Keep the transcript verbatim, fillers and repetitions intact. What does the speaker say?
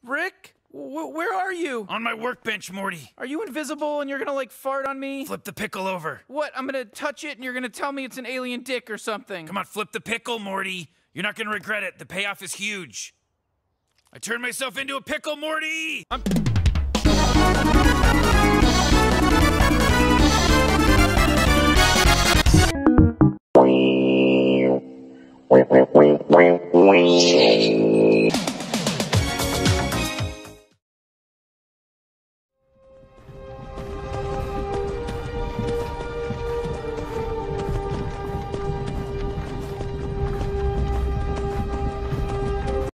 Rick? W where are you? On my workbench, Morty. Are you invisible and you're gonna, like, fart on me? Flip the pickle over. What? I'm gonna touch it and you're gonna tell me it's an alien dick or something. Come on, flip the pickle, Morty. You're not gonna regret it. The payoff is huge. I turned myself into a pickle, Morty! I'm... Wee, wee, wee, wee, wee.